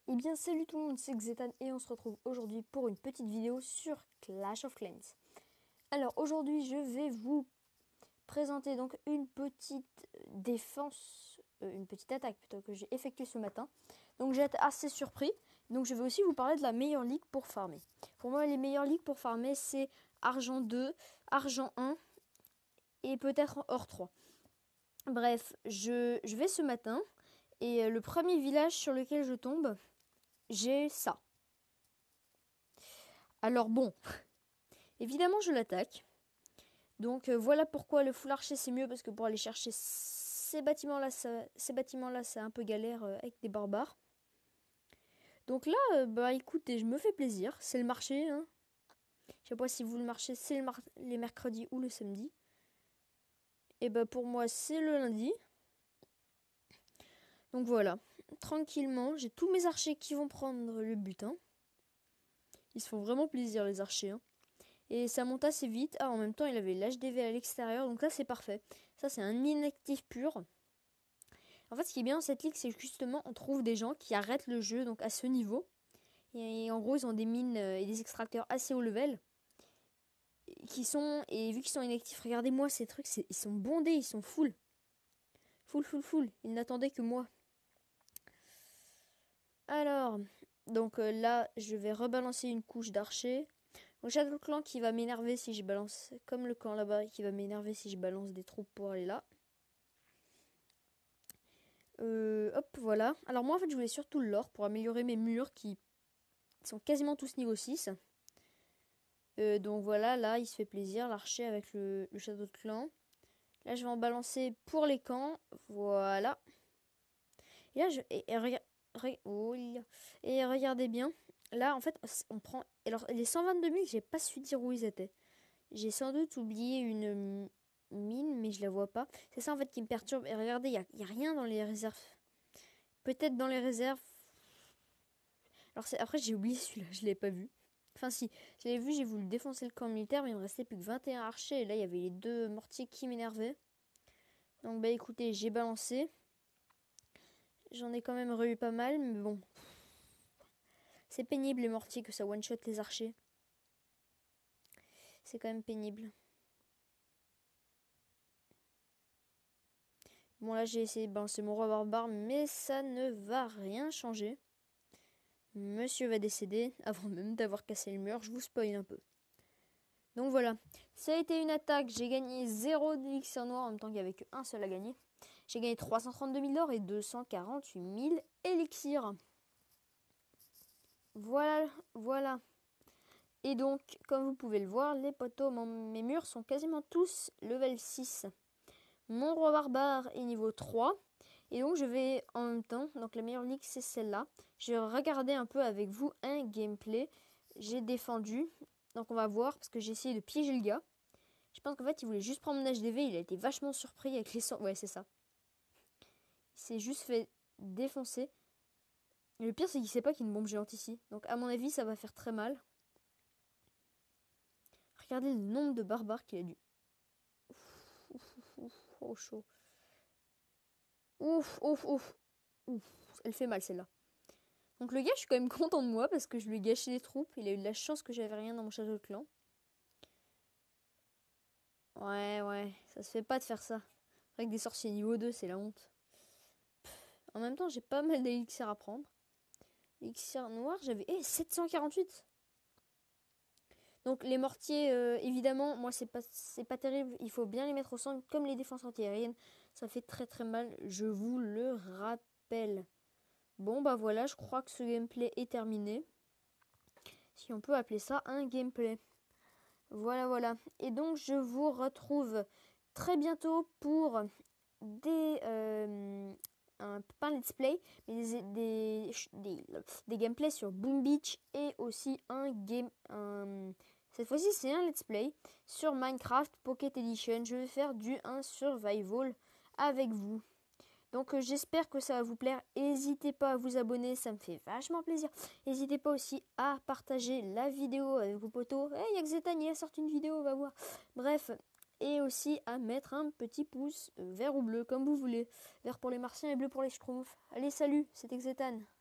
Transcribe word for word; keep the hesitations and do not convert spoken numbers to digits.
Eh bien salut tout le monde, c'est Xetan et on se retrouve aujourd'hui pour une petite vidéo sur Clash of Clans. Alors aujourd'hui je vais vous présenter donc une petite défense, euh, une petite attaque plutôt que j'ai effectuée ce matin. Donc j'ai été assez surpris, donc je vais aussi vous parler de la meilleure ligue pour farmer. Pour moi les meilleures ligues pour farmer c'est Argent deux, Argent un et peut-être Or trois. Bref, je, je vais ce matin et le premier village sur lequel je tombe, j'ai ça. Alors bon, évidemment je l'attaque. Donc euh, voilà pourquoi le full archer c'est mieux, parce que pour aller chercher ces bâtiments là, ça, ces bâtiments là c'est un peu galère euh, avec des barbares. Donc là, euh, bah écoutez, je me fais plaisir, c'est le marché. Hein. Je sais pas si vous le marché c'est le mar les mercredis ou le samedi. Et bah pour moi c'est le lundi. Donc voilà, tranquillement, j'ai tous mes archers qui vont prendre le butin. Ils se font vraiment plaisir les archers. Hein. Et ça monte assez vite. Ah, en même temps, il avait l'H D V à l'extérieur. Donc là, c'est parfait. Ça, c'est un inactif pur. En fait, ce qui est bien dans cette ligue, c'est que justement, on trouve des gens qui arrêtent le jeu donc à ce niveau. Et en gros, ils ont des mines et des extracteurs assez haut level. Qui sont, et vu qu'ils sont inactifs, regardez-moi ces trucs. Ils sont bondés, ils sont full. Full, full, full. Ils n'attendaient que moi. Alors, donc euh, là, je vais rebalancer une couche d'archers. Donc j'ai le clan qui va m'énerver si je balance, comme le camp là-bas qui va m'énerver si je balance des troupes pour aller là. Euh, hop, voilà. Alors moi en fait je voulais surtout l'or pour améliorer mes murs qui sont quasiment tous niveau six. Euh, donc voilà, là il se fait plaisir, l'archer avec le, le château de clan. Là je vais en balancer pour les camps, voilà. Et là je... Et, et, rega, re, oh, et regardez bien, là en fait on prend... Alors les cent vingt-deux mille, j'ai pas su dire où ils étaient. J'ai sans doute oublié une mine, mais je la vois pas. C'est ça en fait qui me perturbe. Et regardez, il n'y a, a rien dans les réserves. Peut-être dans les réserves. Alors après, j'ai oublié celui-là, je l'ai pas vu. Enfin si, je l'avais vu, j'ai voulu défoncer le camp militaire, mais il me restait plus que vingt et un archers. Et là, il y avait les deux mortiers qui m'énervaient. Donc bah écoutez, j'ai balancé. J'en ai quand même eu pas mal, mais bon. C'est pénible les mortiers que ça one-shot les archers. C'est quand même pénible. Bon là j'ai essayé de balancer mon roi barbare, mais ça ne va rien changer. Monsieur va décéder avant même d'avoir cassé le mur, je vous spoil un peu. Donc voilà, ça a été une attaque, j'ai gagné zéro d'élixir noir en même temps qu'il n'y avait qu'un seul à gagner. J'ai gagné trois cent trente-deux mille d'or et deux cent quarante-huit mille élixirs. Voilà, voilà. Et donc, comme vous pouvez le voir, les poteaux, mon, mes murs sont quasiment tous level six. Mon roi barbare est niveau trois. Et donc je vais en même temps, donc la meilleure ligue c'est celle-là. Je vais regarder un peu avec vous un gameplay. J'ai défendu, donc on va voir parce que j'ai essayé de piéger le gars. Je pense qu'en fait il voulait juste prendre mon H D V, il a été vachement surpris avec les cent... Ouais c'est ça. Il s'est juste fait défoncer. Et le pire c'est qu'il sait pas qu'il y a une bombe géante ici. Donc à mon avis ça va faire très mal. Regardez le nombre de barbares qu'il a dû. Ouf, ouf, ouf, ouf, oh chaud. Ouf, ouf, ouf. Ouf, elle fait mal celle-là. Donc le gars, je suis quand même content de moi parce que je lui ai gâché les troupes. Il a eu de la chance que j'avais rien dans mon château de clan. Ouais, ouais, ça se fait pas de faire ça. Avec des sorciers niveau deux, c'est la honte. Pff, en même temps, j'ai pas mal d'élixirs à prendre. Élixir noir, j'avais... Eh, sept cent quarante-huit. Donc les mortiers, euh, évidemment, moi c'est pas, c'est pas terrible. Il faut bien les mettre au centre comme les défenses antiaériennes. Ça fait très très mal, je vous le rappelle. Bon bah voilà, je crois que ce gameplay est terminé. Si on peut appeler ça un gameplay. Voilà, voilà. Et donc, je vous retrouve très bientôt pour des... Euh, un, pas un let's play, mais des, des, des, des gameplays sur Boom Beach et aussi un game... Un, cette fois-ci, c'est un let's play sur Minecraft Pocket Edition. Je vais faire du un survival avec vous. Donc euh, j'espère que ça va vous plaire. N'hésitez pas à vous abonner, ça me fait vachement plaisir. N'hésitez pas aussi à partager la vidéo avec vos potos. Eh, hey, y'a que Zetan, il a sorti une vidéo, on va voir. Bref, et aussi à mettre un petit pouce euh, vert ou bleu, comme vous voulez. Vert pour les martiens et bleu pour les schtroumpfs. Allez, salut, c'était Zetan.